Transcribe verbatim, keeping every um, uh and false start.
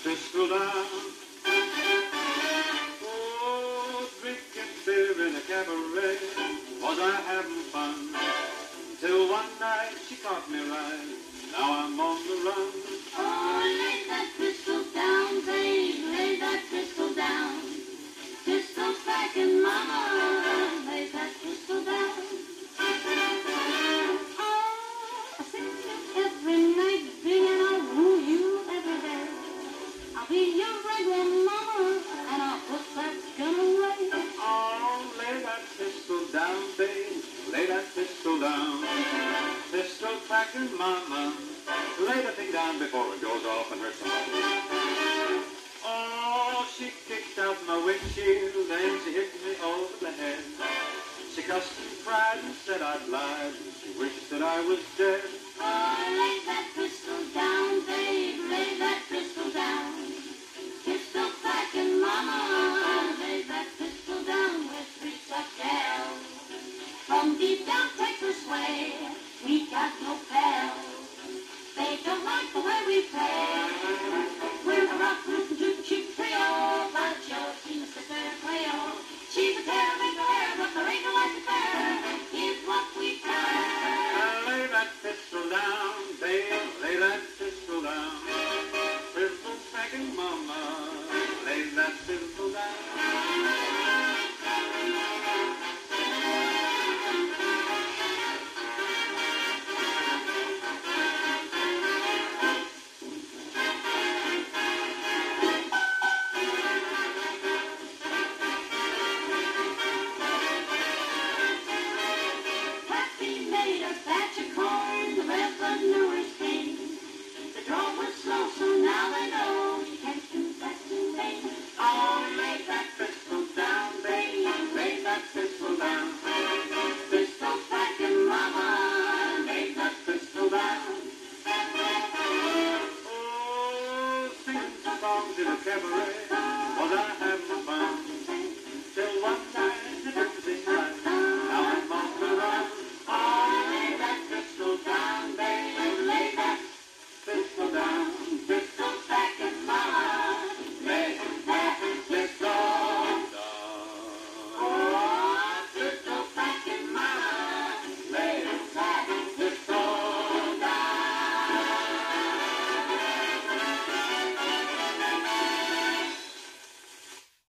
pistol down. Oh, drinking beer in a cabaret, was I having fun? Till one night she caught me right, now I'm on the run. Oh, lay that pistol down, babe, lay that pistol down. Pistol packing mama, lay that pistol down. Oh, I sing you every night, baby, and I'll woo you every day. I'll be your regular mama, and I'll put that gun away. Oh, lay that pistol down, babe, lay that pistol down. Pistol packing mama, lay the thing down before it goes off and hurts somebody. Oh, she kicked out my windshield and she hit me over the head. She cussed and cried and said I'd lied, and she wished that I was dead. Oh, lay that pistol down, babe, lay that pistol down. Pistol packing mama, lay that pistol down with three tough gals. From deep down Texas way, we got no pals. They don't like the way we play. We're a rock, root, toot, cheap trio, but your team's sister Cleo. She's a terror, make no hair, but there ain't no life to bear. Here's what we try. Lay that pistol down, babe, lay that pistol down. Pistol packing mama, lay that pistol down. Pappy made a batch of corn, the revenuers came. The draw was slow, so now they know you can't do that to me. Oh, lay that pistol down, babe, lay that pistol down. Pistol packing mama, Lay that pistol down. Oh, singing songs in a cabaret, was I